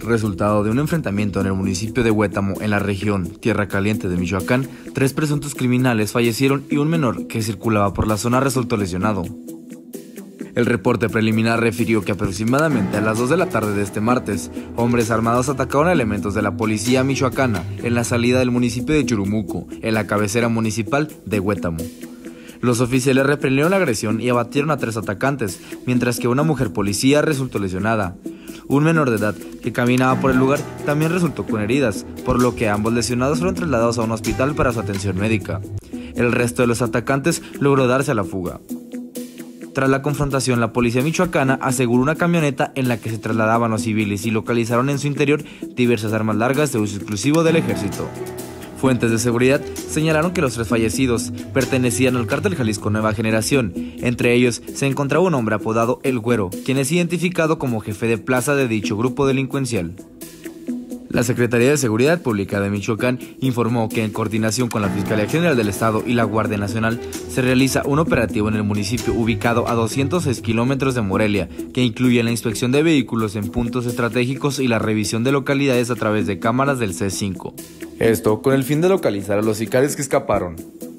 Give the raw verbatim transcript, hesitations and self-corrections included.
Resultado de un enfrentamiento en el municipio de Huétamo, en la región Tierra Caliente de Michoacán, tres presuntos criminales fallecieron y un menor que circulaba por la zona resultó lesionado. El reporte preliminar refirió que aproximadamente a las dos de la tarde de este martes, hombres armados atacaron a elementos de la policía michoacana en la salida del municipio de Churumuco, en la cabecera municipal de Huétamo. Los oficiales reprendieron la agresión y abatieron a tres atacantes, mientras que una mujer policía resultó lesionada. Un menor de edad que caminaba por el lugar también resultó con heridas, por lo que ambos lesionados fueron trasladados a un hospital para su atención médica. El resto de los atacantes logró darse a la fuga. Tras la confrontación, la policía michoacana aseguró una camioneta en la que se trasladaban los civiles y localizaron en su interior diversas armas largas de uso exclusivo del ejército. Fuentes de seguridad señalaron que los tres fallecidos pertenecían al cártel Jalisco Nueva Generación. Entre ellos se encontraba un hombre apodado El Güero, quien es identificado como jefe de plaza de dicho grupo delincuencial. La Secretaría de Seguridad Pública de Michoacán informó que en coordinación con la Fiscalía General del Estado y la Guardia Nacional se realiza un operativo en el municipio ubicado a doscientos seis kilómetros de Morelia, que incluye la inspección de vehículos en puntos estratégicos y la revisión de localidades a través de cámaras del C cinco. Esto con el fin de localizar a los sicarios que escaparon.